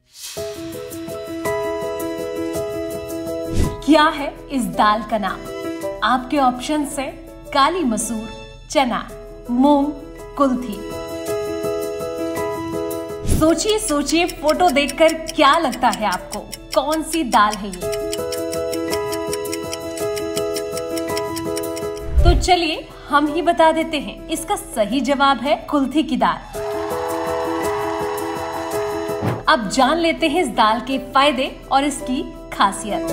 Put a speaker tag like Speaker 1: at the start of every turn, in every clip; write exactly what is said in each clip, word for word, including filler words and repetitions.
Speaker 1: क्या है इस दाल का नाम? आपके ऑप्शन है काली मसूर, चना, मूंग, कुल्थी। सोचिए सोचिए, फोटो देखकर क्या लगता है आपको, कौन सी दाल है ये? तो चलिए हम ही बता देते हैं, इसका सही जवाब है कुल्थी की दाल। अब जान लेते हैं इस दाल के फायदे और इसकी खासियत।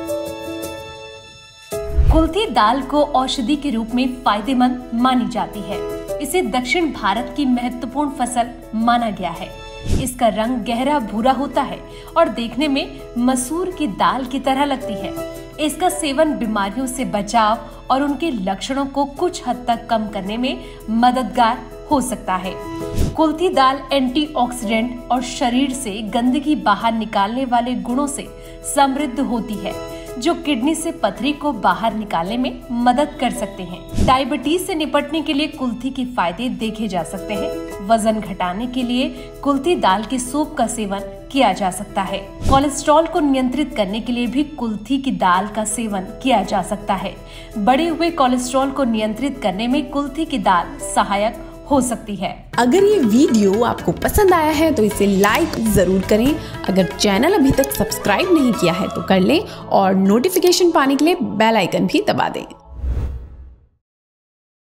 Speaker 1: कुल्थी दाल को औषधि के रूप में फायदेमंद मानी जाती है। इसे दक्षिण भारत की महत्वपूर्ण फसल माना गया है। इसका रंग गहरा भूरा होता है और देखने में मसूर की दाल की तरह लगती है। इसका सेवन बीमारियों से बचाव और उनके लक्षणों को कुछ हद तक कम करने में मददगार हो सकता है। कुल्थी दाल एंटीऑक्सीडेंट और शरीर से गंदगी बाहर निकालने वाले गुणों से समृद्ध होती है, जो किडनी से पथरी को बाहर निकालने में मदद कर सकते हैं। डायबिटीज से निपटने के लिए कुल्थी के फायदे देखे जा सकते हैं। वजन घटाने के लिए कुल्थी दाल के सूप का सेवन किया जा सकता है। कोलेस्ट्रॉल को नियंत्रित करने के लिए भी कुल्थी की दाल का सेवन किया जा सकता है। बढ़े हुए कोलेस्ट्रॉल को नियंत्रित करने में कुल्थी की दाल सहायक हो सकती है।
Speaker 2: अगर ये वीडियो आपको पसंद आया है तो इसे लाइक जरूर करें। अगर चैनल अभी तक सब्सक्राइब नहीं किया है तो कर लें और नोटिफिकेशन पाने के लिए बेल आइकन भी दबा दें।